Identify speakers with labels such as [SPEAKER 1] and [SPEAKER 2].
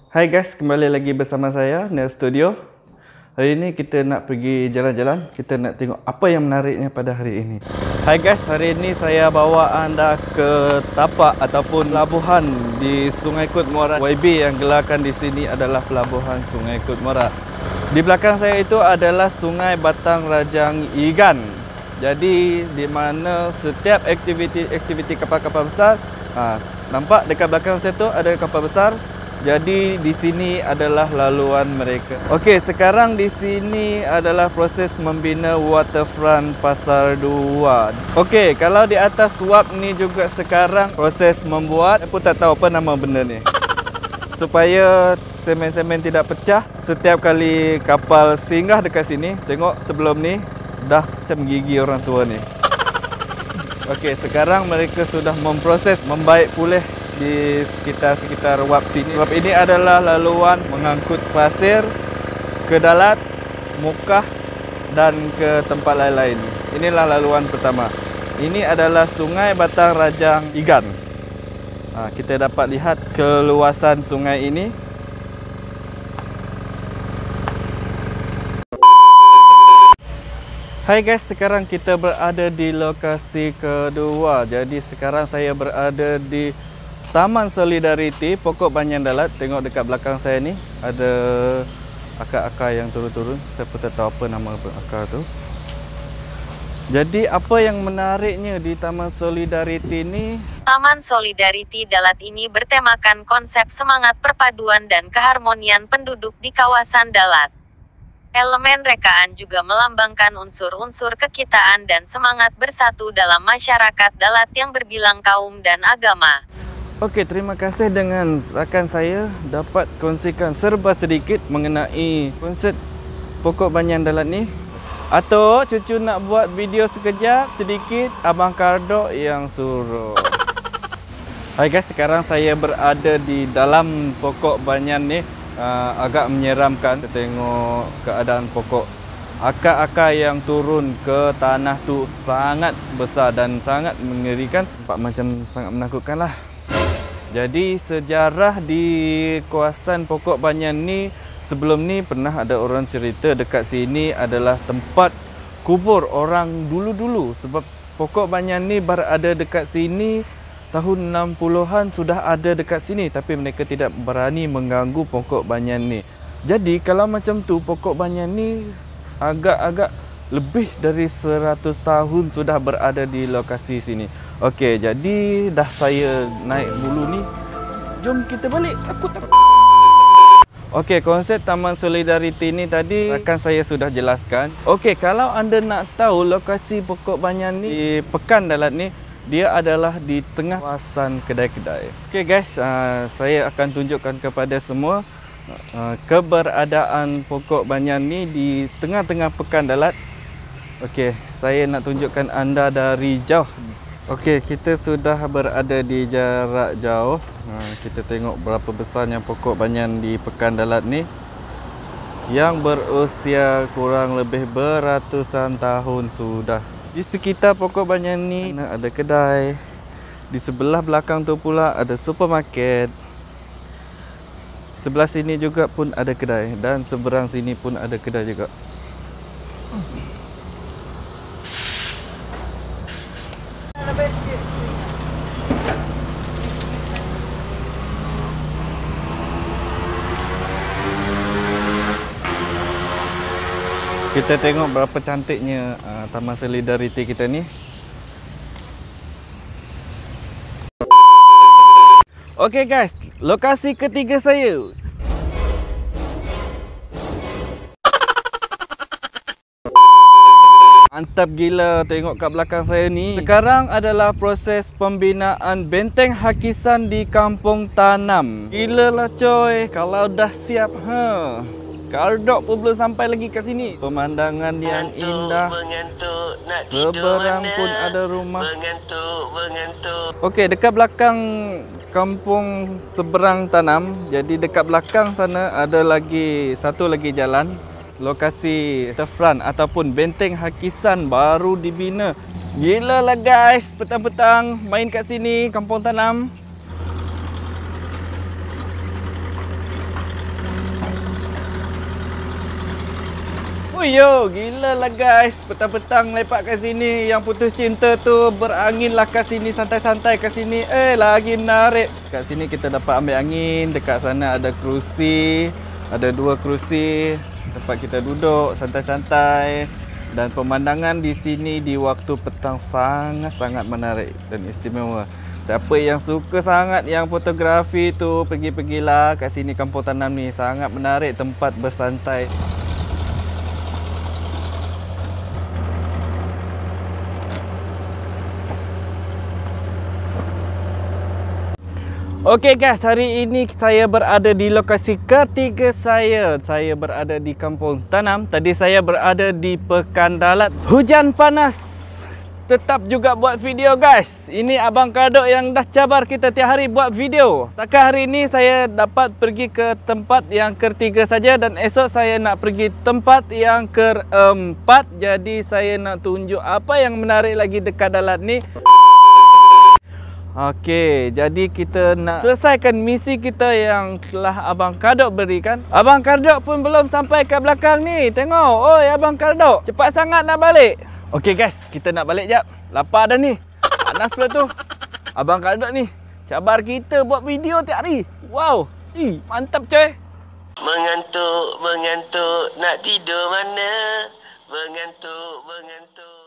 [SPEAKER 1] Hai guys, kembali lagi bersama saya Nel Studio. Hari ini kita nak pergi jalan-jalan. Kita nak tengok apa yang menariknya pada hari ini. Hai guys, hari ini saya bawa anda ke tapak ataupun pelabuhan di Sungai Kut Muara. YB yang gelarkan di sini adalah pelabuhan Sungai Kut Muara. Di belakang saya itu adalah Sungai Batang Rajang Igan. Jadi di mana setiap aktiviti kapal-kapal besar, nampak dekat belakang saya tu ada kapal besar. Jadi di sini adalah laluan mereka. Okey, sekarang di sini adalah proses membina waterfront Pasar 2. Okey, kalau di atas wap ni juga sekarang proses membuat, saya pun tak tahu apa nama benda ni. Supaya semen-semen tidak pecah setiap kali kapal singgah dekat sini. Tengok sebelum ni dah macam gigi orang tua ni. Okey, sekarang mereka sudah memproses membaik pulih di sekitar wap sini. Sebab ini adalah laluan mengangkut pasir ke Dalat, Mukah dan ke tempat lain-lain. Inilah laluan pertama. Ini adalah Sungai Batang Rajang Igan. Kita dapat lihat keluasan sungai ini. Hai guys, sekarang kita berada di lokasi kedua. Jadi sekarang saya berada di Taman Solidariti Pokok Banyan Dalat. Tengok dekat belakang saya ni ada akar-akar yang turun-turun. Saya pun tak tahu apa nama akar tu. Jadi apa yang menariknya di Taman Solidariti ni?
[SPEAKER 2] Taman Solidariti Dalat ini bertemakan konsep semangat perpaduan dan keharmonian penduduk di kawasan Dalat. Elemen rekaan juga melambangkan unsur-unsur kekitaan dan semangat bersatu dalam masyarakat Dalat yang berbilang kaum dan agama.
[SPEAKER 1] Okey, terima kasih dengan rakan saya dapat kongsikan serba sedikit mengenai konsep Pokok Banyan Dalat ni. Atau cucu nak buat video sekejap sedikit, Abang Kardok yang suruh. Hai guys, sekarang saya berada di dalam Pokok Banyan ni. Agak menyeramkan. Kita tengok keadaan pokok. Akar-akar yang turun ke tanah tu sangat besar dan sangat mengerikan. Nampak macam sangat menakutkan lah. Jadi sejarah di kawasan Pokok Banyan ni, sebelum ni pernah ada orang cerita dekat sini adalah tempat kubur orang dulu-dulu. Sebab Pokok Banyan ni berada dekat sini tahun 60-an sudah ada dekat sini, tapi mereka tidak berani mengganggu Pokok Banyan ni. Jadi kalau macam tu, Pokok Banyan ni agak-agak lebih dari 100 tahun sudah berada di lokasi sini. Okey, jadi dah saya naik bulu ni. Jom kita balik. Aku tak. Okey, konsep Taman Solidariti ni tadi rakan saya sudah jelaskan. Okey, kalau anda nak tahu lokasi Pokok Banyan ni di Pekan Dalat ni, dia adalah di tengah kawasan kedai-kedai. Okey guys, saya akan tunjukkan kepada semua keberadaan Pokok Banyan ni di tengah-tengah Pekan Dalat. Okey, saya nak tunjukkan anda dari jauh. Okey, kita sudah berada di jarak jauh. Kita tengok berapa besarnya Pokok Banyan di Pekan Dalat ni, yang berusia kurang lebih beratusan tahun sudah. Di sekitar Pokok Banyan ni ada kedai. Di sebelah belakang tu pula ada supermarket. Sebelah sini juga pun ada kedai. Dan seberang sini pun ada kedai juga. Kita tengok berapa cantiknya Taman Solidariti kita ni. Okey guys, lokasi ketiga saya. Mantap gila, tengok kat belakang saya ni. Sekarang adalah proses pembinaan benteng hakisan di Kampung Tanam. Gila lah coy, kalau dah siap Kardok pun belum sampai lagi kat sini. Pemandangan yang indah. Seberang pun ada rumah. Okey, dekat belakang Kampung Seberang Tanam. Jadi dekat belakang sana ada lagi satu lagi jalan. Lokasi waterfront ataupun benteng hakisan baru dibina. Gila lah guys, petang-petang main kat sini Kampung Tanam. Oh yo, gila lah guys. Petang-petang lepak kat sini. Yang putus cinta tu berangin lah kat sini, santai-santai kat sini. Lagi menarik. Kat sini kita dapat ambil angin. Dekat sana ada kerusi. Ada 2 kerusi. Tempat kita duduk santai-santai. Dan pemandangan di sini di waktu petang sangat-sangat menarik dan istimewa. Siapa yang suka sangat yang fotografi tu, pergi-pergilah kat sini Kampung Tanam ni. Sangat menarik tempat bersantai. Okey guys, hari ini saya berada di lokasi ketiga saya. Saya berada di Kampung Tanam. Tadi saya berada di Pekan Dalat. Hujan panas tetap juga buat video guys. Ini Abang Kardok yang dah cabar kita tiap hari buat video. Takkan hari ini saya dapat pergi ke tempat yang ketiga saja dan esok saya nak pergi tempat yang keempat. Jadi saya nak tunjuk apa yang menarik lagi dekat Dalat ni. Okey, jadi kita nak selesaikan misi kita yang telah Abang Kardok berikan. Abang Kardok pun belum sampai ke belakang ni. Tengok, oi Abang Kardok, cepat sangat nak balik. Okey guys, kita nak balik jap. Lapar dah ni. Panas pula tu. Abang Kardok ni cabar kita buat video tiap hari. Wow, mantap coy.
[SPEAKER 3] Mengantuk, mengantuk, nak tidur mana? Mengantuk, mengantuk.